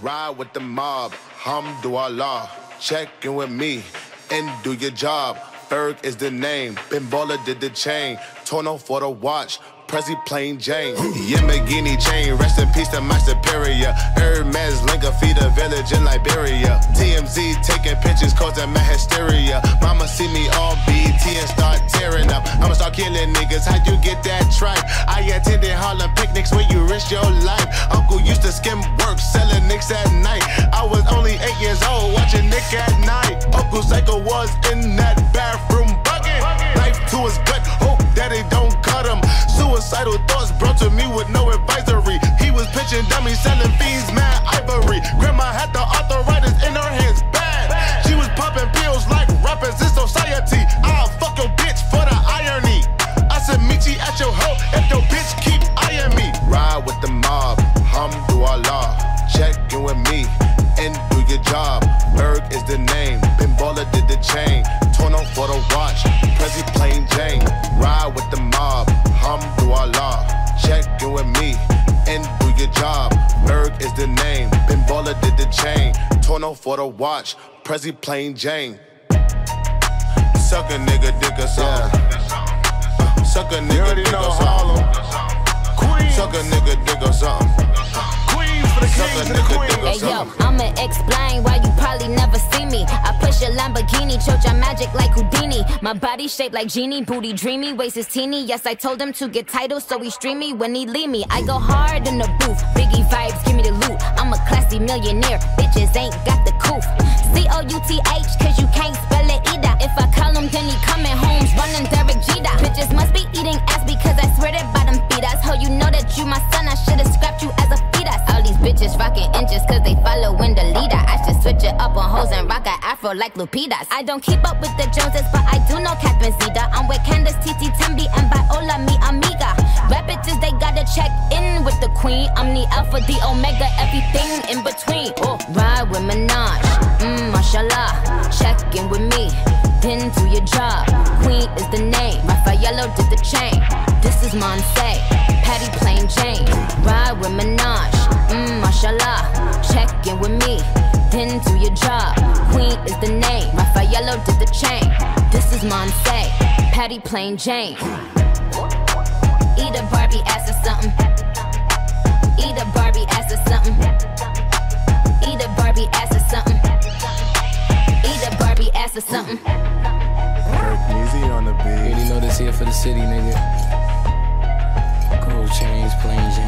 Ride with the mob, hamdulillah. Check in with me and do your job. Berg is the name, Bimbola did the chain. Tono for the watch, Prezi plain Jane. Yamagini chain, rest in peace to my superior. Hermes Linka feed a village in Liberia. TMZ taking pictures causing my hysteria. Mama see me on BT and start tearing up. I'ma start killing niggas, how you get that tripe? I attended Harlem picnics where you risk your life. Uncle used to skim work, selling nicks at night. I was only 8 years old, watching Nick at night. Uncle Psycho was in that bathroom bucket. Knife to his gut, hope that it don't cut him. Suicidal thoughts brought to me with no advisory. He was pitching dummies, selling fiends, mad ivory. Grandma had the arthritis in her hands, bad. She was popping pills like rappers in society. I'll fuck your bitch for the irony. I said meet you at your hoe if your bitch keep eyeing me. Ride with the mob, hamdulillah. Check in with me and do your job. Berg is the name, Bimbola did the chain. Tono for the watch, Prezi plain Jane. Ride with the mob, hamdulillah. Check in with me and do your job. Berg is the name, Bimbola did the chain. Tono for the watch, Prezi plain Jane. Suck a nigga dick or something. Suck a nigga dick or something. Suck a nigga dick or something. Hey yo, I'ma explain why you probably never see me. I push a Lamborghini, chocha magic like Houdini. My body shaped like genie, booty dreamy, waist is teeny. Yes, I told him to get titles, so he stream me when he leave me. I go hard in the booth, Biggie vibes, give me the loot. I'm a classy millionaire, bitches ain't got the coof. C-O-U-T-H, cause you can't spell it either. If I call him, then he coming home, running Derek Jeter. Bitches must be eating ass because I swear that bottom feed us. Ho, you know that you my son, I should've scrapped you as a fetus. All these bitches rocking inches cause they following the leader. I should switch it up on hoes and rock an afro like Lupitas. I don't keep up with the Joneses, but I do know Catherine Zeta. I'm with Candace, Titi, Tembi, and Viola, mi amiga. Rap bitches, they gotta check in with the queen. I'm the alpha, the omega, everything in between. Oh, ride with Minaj, mashallah. Check in with me, then do your job. Queen is the name, Raffaello did the chain. This is Monse, Patty plain Jane. Ride with Minaj, mashallah. Check in with me, then do your job. Queen is the name, Raffaello did the chain. This is Monse, Patty plain Jane. Eat a Barbie ass or something. Eat a Barbie ass or something. Eat a Barbie ass or something. Eat a Barbie ass or something. Easy on the beat. You know this here for the city, nigga. Gold chains, plain Jane.